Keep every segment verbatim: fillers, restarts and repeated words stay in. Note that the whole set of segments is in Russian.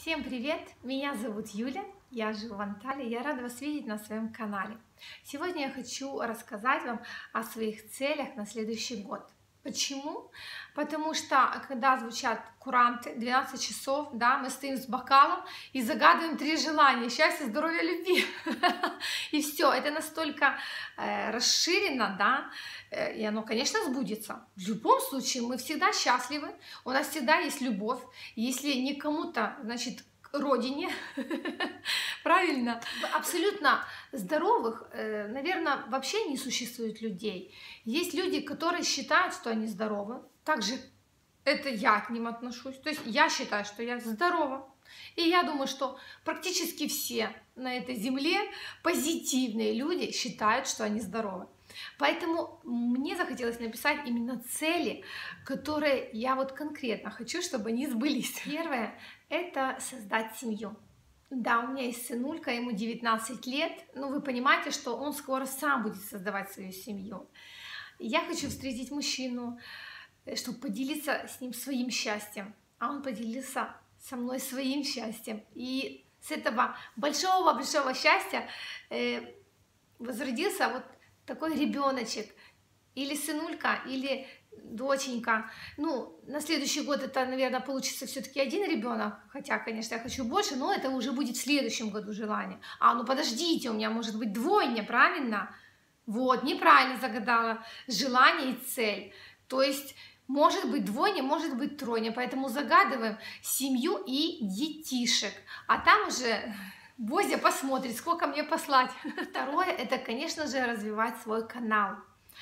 Всем привет! Меня зовут Юля, я живу в Анталии, я рада вас видеть на своем канале. Сегодня я хочу рассказать вам о своих целях на следующий год. Почему? Потому что когда звучат куранты, двенадцать часов, да, мы стоим с бокалом и загадываем три желания: счастья, здоровья, любви. И все, это настолько э, расширено, да, э, и оно, конечно, сбудется. В любом случае, мы всегда счастливы, у нас всегда есть любовь. Если не кому-то, значит, к родине, правильно, абсолютно здоровых, э, наверное, вообще не существует людей. Есть люди, которые считают, что они здоровы. Также это я к ним отношусь. То есть я считаю, что я здорова. И я думаю, что практически все на этой земле позитивные люди считают, что они здоровы. Поэтому мне захотелось написать именно цели, которые я вот конкретно хочу, чтобы они сбылись. Первое – это создать семью. Да, у меня есть сынулька, ему девятнадцать лет, но вы понимаете, что он скоро сам будет создавать свою семью. Я хочу встретить мужчину, чтобы поделиться с ним своим счастьем, а он поделился со мной своим счастьем. И с этого большого-большого счастья э, возродился вот такой ребеночек, или сынулька, или доченька. Ну, на следующий год это, наверное, получится все-таки один ребенок, хотя, конечно, я хочу больше, но это уже будет в следующем году желание. А, ну подождите, у меня может быть двойня, правильно? Вот, неправильно загадала желание и цель. То есть может быть двойня, может быть тройня, поэтому загадываем семью и детишек, а там уже Бозя посмотрит, сколько мне послать. Второе, это, конечно же, развивать свой канал.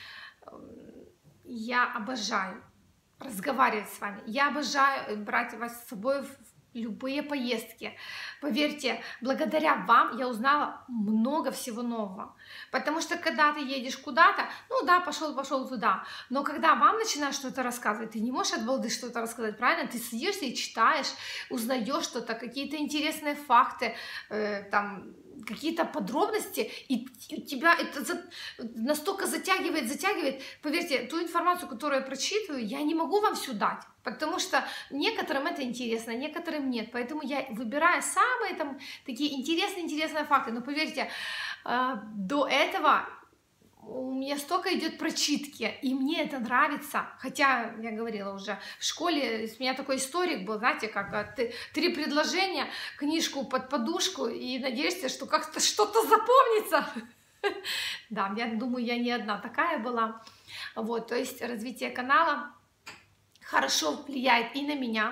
Я обожаю разговаривать с вами, я обожаю брать вас с собой в любые поездки. Поверьте, благодаря вам я узнала много всего нового. Потому что когда ты едешь куда-то, ну да, пошел, пошел туда, но когда вам начинают что-то рассказывать, ты не можешь от балды что-то рассказать, правильно? Ты садишься и читаешь, узнаешь что-то, какие-то интересные факты, э, там, какие-то подробности, и у тебя это за... настолько затягивает, затягивает. Поверьте, ту информацию, которую я прочитываю, я не могу вам всю дать, потому что некоторым это интересно, некоторым нет. Поэтому я выбираю самые там такие интересные, интересные факты. Но поверьте, до этого у меня столько идет прочитки, и мне это нравится. Хотя, я говорила уже, в школе с меня такой историк был, знаете, как ты, три предложения, книжку под подушку, и надеешься, что как-то что-то запомнится. Да, я думаю, я не одна такая была. Вот, то есть развитие канала хорошо влияет и на меня.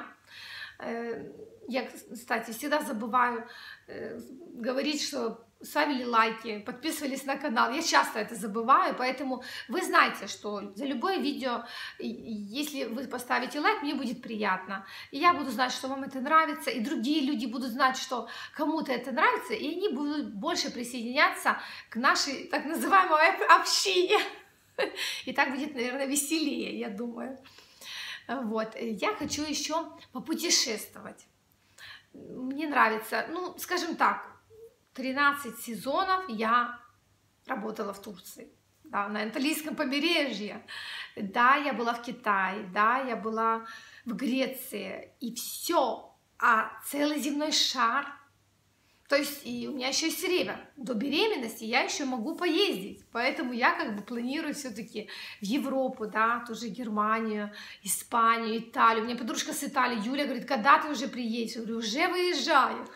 Я, кстати, всегда забываю говорить, что ставили лайки, подписывались на канал. Я часто это забываю, поэтому вы знаете, что за любое видео, если вы поставите лайк, мне будет приятно. И я буду знать, что вам это нравится, и другие люди будут знать, что кому-то это нравится, и они будут больше присоединяться к нашей так называемой общине. И так будет, наверное, веселее, я думаю. Вот. Я хочу еще попутешествовать. Мне нравится, ну, скажем так, тринадцать сезонов я работала в Турции, да, на Анталийском побережье. Да, я была в Китае, да, я была в Греции. И все, а целый земной шар. То есть и у меня еще есть время. До беременности я еще могу поездить. Поэтому я как бы планирую все-таки в Европу, да, тоже Германию, Испанию, Италию. У меня подружка с Италии, Юля, говорит: когда ты уже приедешь? Я говорю: уже выезжаю.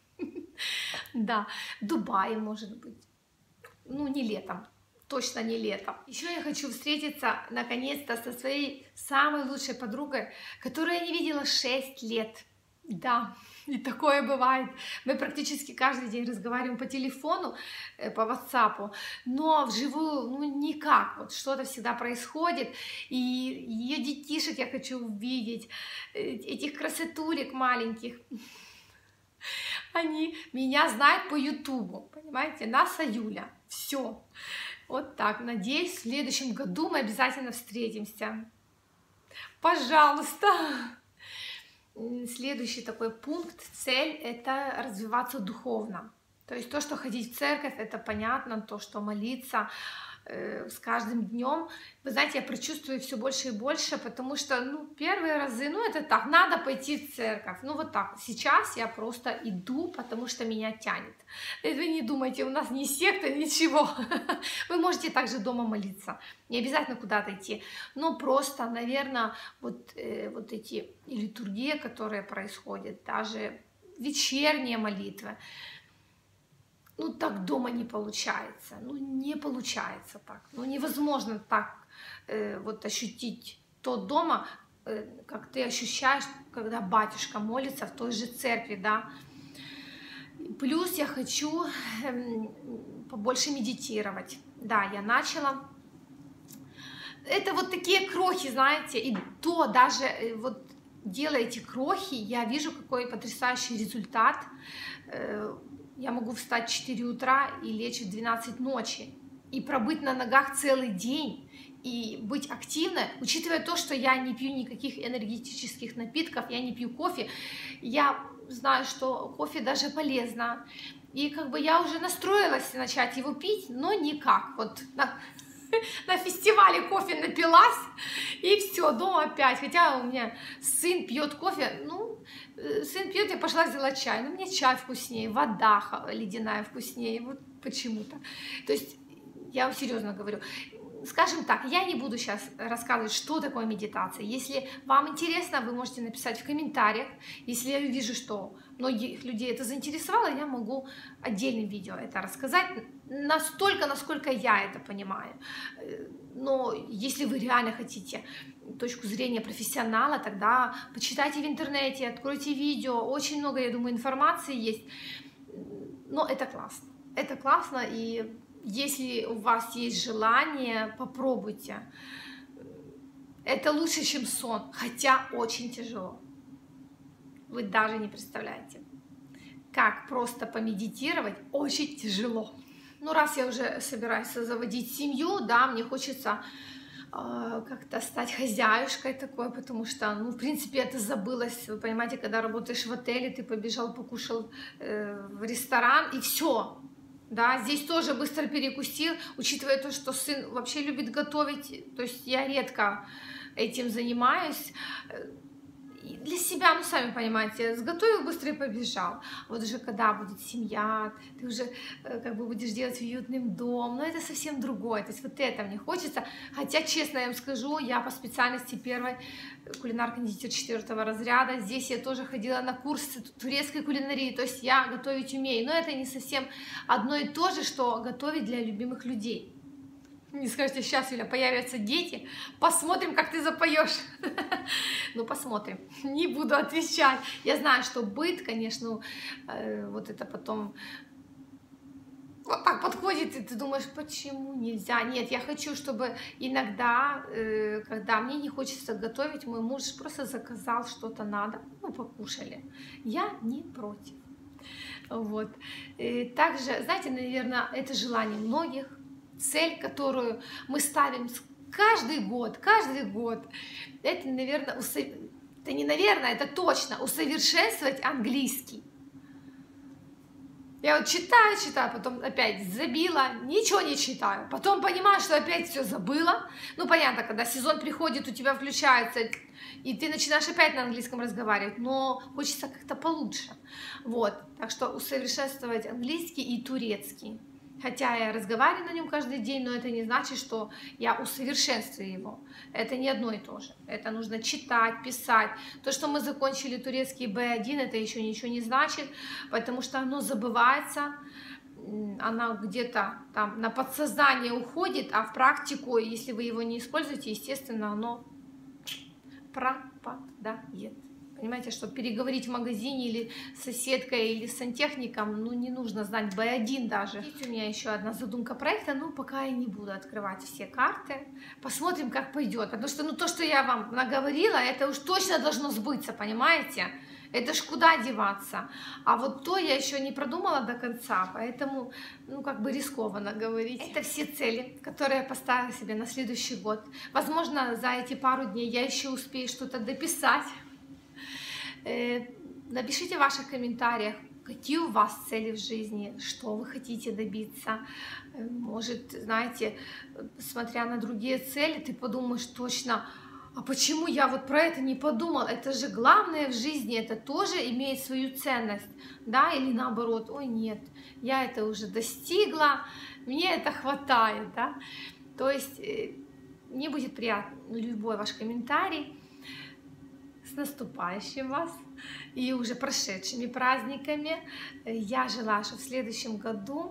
Да, Дубай, может быть. Ну, не летом. Точно не летом. Еще я хочу встретиться наконец-то со своей самой лучшей подругой, которую я не видела шесть лет. Да, и такое бывает. Мы практически каждый день разговариваем по телефону, по WhatsApp, но вживую, ну, никак. Вот что-то всегда происходит, и ее детишек я хочу увидеть, этих красотулек маленьких. Они меня знают по ютубу, понимаете, Наса Юля. Все. Вот так. Надеюсь, в следующем году мы обязательно встретимся. Пожалуйста. Следующий такой пункт, цель – это развиваться духовно. То есть то, что ходить в церковь, это понятно, то, что молиться, э, с каждым днем, вы знаете, я прочувствую все больше и больше, потому что, ну, первые разы, ну, это так, надо пойти в церковь, ну, вот так. Сейчас я просто иду, потому что меня тянет. Вы не думайте, у нас не секта, ничего. Вы можете также дома молиться, не обязательно куда-то идти, но просто, наверное, вот, э, вот эти литургии, которые происходят, даже вечерние молитвы, ну, так дома не получается, ну, не получается так, ну, невозможно так э, вот ощутить то дома, э, как ты ощущаешь, когда батюшка молится в той же церкви, да. Плюс я хочу э, побольше медитировать, да, я начала. Это вот такие крохи, знаете, и то даже э, вот делая эти крохи, я вижу, какой потрясающий результат. Э, Я могу встать в четыре утра и лечь в двенадцать ночи, и пробыть на ногах целый день, и быть активной, учитывая то, что я не пью никаких энергетических напитков, я не пью кофе, я знаю, что кофе даже полезно, и как бы я уже настроилась начать его пить, но никак, вот на, на фестивале кофе напилась, и все, дома опять, хотя у меня сын пьет кофе, ну, сын пьет, я пошла взяла чай, но мне чай вкуснее, вода ледяная вкуснее, вот почему-то. То есть я вам серьезно говорю. Скажем так, я не буду сейчас рассказывать, что такое медитация. Если вам интересно, вы можете написать в комментариях. Если я вижу, что многих людей это заинтересовало, я могу отдельным видео это рассказать настолько, насколько я это понимаю. Но если вы реально хотите точку зрения профессионала, тогда почитайте в интернете, откройте видео. Очень много, я думаю, информации есть. Но это классно. Это классно, и если у вас есть желание, попробуйте. Это лучше, чем сон, хотя очень тяжело. Вы даже не представляете, как просто помедитировать очень тяжело. Ну, раз я уже собираюсь заводить семью, да, мне хочется э, как-то стать хозяюшкой такой, потому что, ну, в принципе, это забылось. Вы понимаете, когда работаешь в отеле, ты побежал, покушал э, в ресторан, и все. Да, здесь тоже быстро перекусил, учитывая то, что сын вообще любит готовить, то есть я редко этим занимаюсь. И для себя, ну, сами понимаете, сготовил быстро и побежал. Вот уже когда будет семья, ты уже как бы будешь делать уютным дом, но это совсем другое, то есть вот это мне хочется. Хотя, честно я вам скажу, я по специальности первой кулинар-кондитер четвертого разряда, здесь я тоже ходила на курсы турецкой кулинарии, то есть я готовить умею, но это не совсем одно и то же, что готовить для любимых людей. Не скажете, сейчас, Юля, появятся дети, посмотрим, как ты запоешь. Ну, посмотрим, не буду отвечать. Я знаю, что быт, конечно, вот это потом вот так подходит, и ты думаешь, почему нельзя? Нет, я хочу, чтобы иногда, когда мне не хочется готовить, мой муж просто заказал что-то надо, ну, покушали. Я не против. Вот. И также, знаете, наверное, это желание многих. Цель, которую мы ставим каждый год, каждый год, это, наверное, усов... это не наверное, это точно, усовершенствовать английский. Я вот читаю, читаю, потом опять забила, ничего не читаю, потом понимаю, что опять все забыла. Ну, понятно, когда сезон приходит, у тебя включается, и ты начинаешь опять на английском разговаривать, но хочется как-то получше. Вот, так что усовершенствовать английский и турецкий. Хотя я разговариваю на нем каждый день, но это не значит, что я усовершенствую его. Это не одно и то же. Это нужно читать, писать. То, что мы закончили турецкий бэ один, это еще ничего не значит, потому что оно забывается, оно где-то там на подсознание уходит, а в практику, если вы его не используете, естественно, оно пропадает. Понимаете, что переговорить в магазине или с соседкой, или с сантехником, ну, не нужно знать бэ один даже. Есть у меня еще одна задумка проекта, но пока я не буду открывать все карты. Посмотрим, как пойдет. Потому что, ну, то, что я вам наговорила, это уж точно должно сбыться, понимаете? Это ж куда деваться. А вот то я еще не продумала до конца, поэтому, ну, как бы рискованно говорить. Это все цели, которые я поставила себе на следующий год. Возможно, за эти пару дней я еще успею что-то дописать. Напишите в ваших комментариях, какие у вас цели в жизни, что вы хотите добиться. Может, знаете, смотря на другие цели, ты подумаешь точно, а почему я вот про это не подумал? Это же главное в жизни, это тоже имеет свою ценность, да, или наоборот, ой, нет, я это уже достигла, мне это хватает, да. То есть мне будет приятно любой ваш комментарий. С наступающим вас и уже прошедшими праздниками. Я желаю, что в следующем году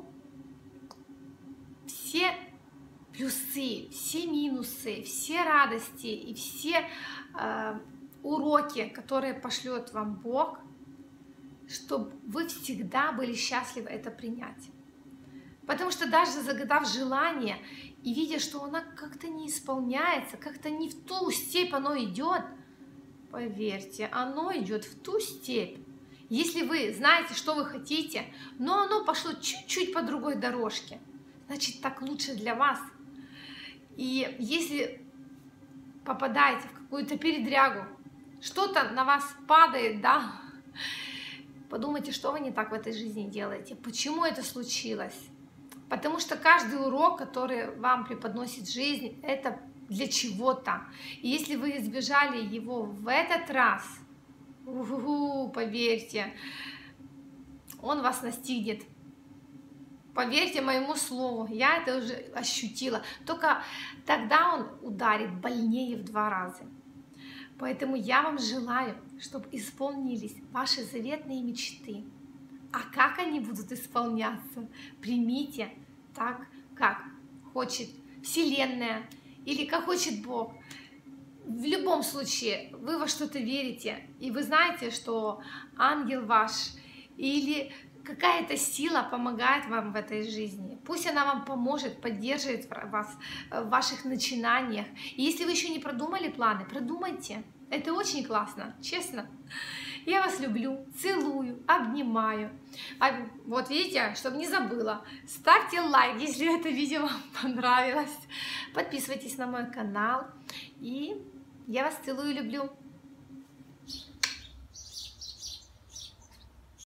все плюсы, все минусы, все радости и все э, уроки, которые пошлет вам Бог, чтобы вы всегда были счастливы это принять. Потому что даже загадав желание и видя, что оно как-то не исполняется, как-то не в ту степь оно идет, поверьте, оно идет в ту степь. Если вы знаете, что вы хотите, но оно пошло чуть-чуть по другой дорожке, значит, так лучше для вас. И если попадаете в какую-то передрягу, что-то на вас падает, да, подумайте, что вы не так в этой жизни делаете, почему это случилось. Потому что каждый урок, который вам преподносит жизнь, это для чего-то. И если вы избежали его в этот раз, у-ху-ху, поверьте, он вас настигнет. Поверьте моему слову, я это уже ощутила. Только тогда он ударит больнее в два раза. Поэтому я вам желаю, чтобы исполнились ваши заветные мечты. А как они будут исполняться? Примите так, как хочет Вселенная или как хочет Бог. В любом случае, вы во что-то верите, и вы знаете, что ангел ваш или какая-то сила помогает вам в этой жизни. Пусть она вам поможет, поддерживает вас в ваших начинаниях. И если вы еще не продумали планы, продумайте. Это очень классно, честно. Я вас люблю, целую, обнимаю. А вот видите, чтобы не забыла, ставьте лайк, если это видео вам понравилось. Подписывайтесь на мой канал. И я вас целую и люблю.